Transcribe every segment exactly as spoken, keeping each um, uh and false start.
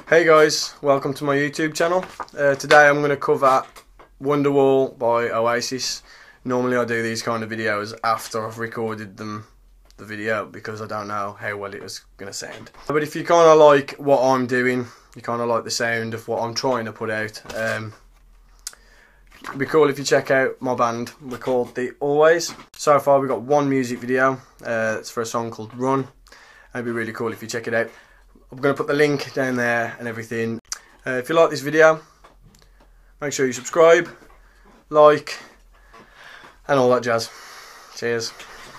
Hey guys, welcome to my YouTube channel. Uh, today I'm going to cover Wonderwall by Oasis. Normally I do these kind of videos after I've recorded them, the video, because I don't know how well it was going to sound. But if you kind of like what I'm doing, you kind of like the sound of what I'm trying to put out, um, it'd be cool if you check out my band. We're called The Always. So far we've got one music video, uh, it's for a song called Run. It'd be really cool if you check it out. I'm going to put the link down there and everything. Uh, if you like this video, make sure you subscribe, like, and all that jazz. Cheers.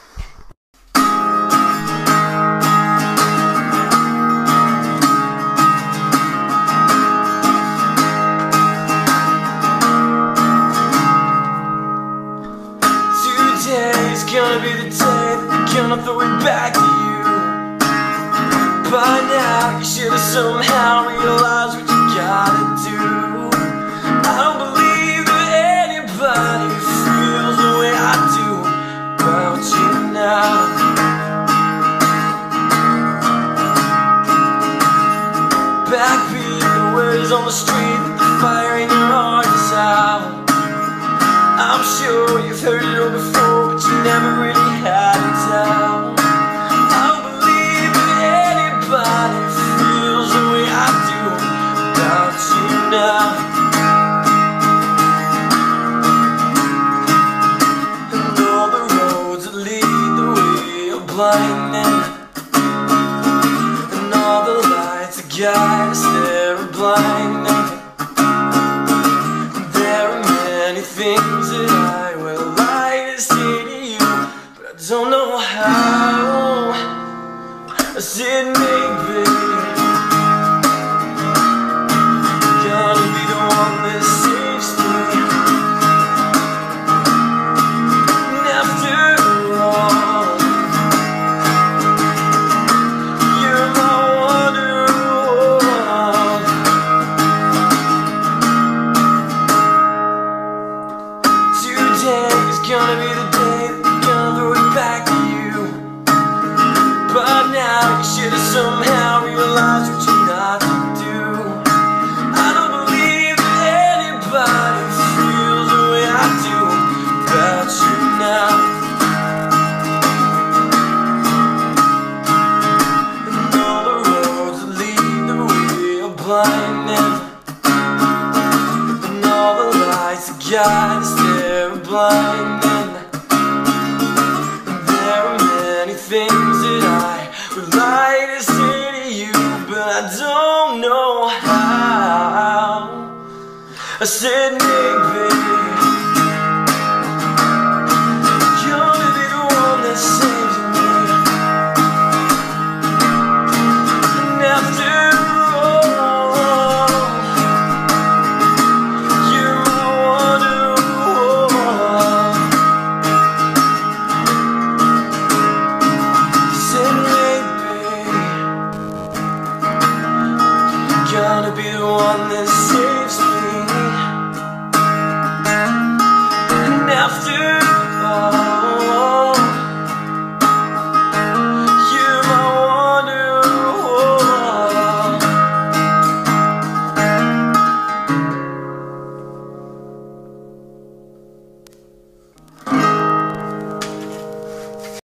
Today's gonna be the day that they're gonna throw it back to you. By now you should have somehow realized what you gotta do. I don't believe that anybody feels the way I do about you now. Backbeat, the words on the street, the fire in your heart is out. I'm sure you've heard it all before, but you never really had it down. Nobody feels the way I do about you now. And all the roads that lead the way are blinding, and all the lights that guide us there are blinding. There are many things that I would like to say to you, but I don't know how. I said maybe gonna be the one that saves me. And after all, you're my wonderwall. Today's gonna be the day that they're gonna throw it back to you. But now you should have somehow realized what you got to do. I don't believe that anybody feels the way I do about you now. And all the roads that lead the way are blinding, and all the lights that guide us there are blinding. And there are many things that I would like to say to you, but I don't know how. I said maybe you're gonna be the one that saves me. And after all, you're my wonderwall. Said gonna be the one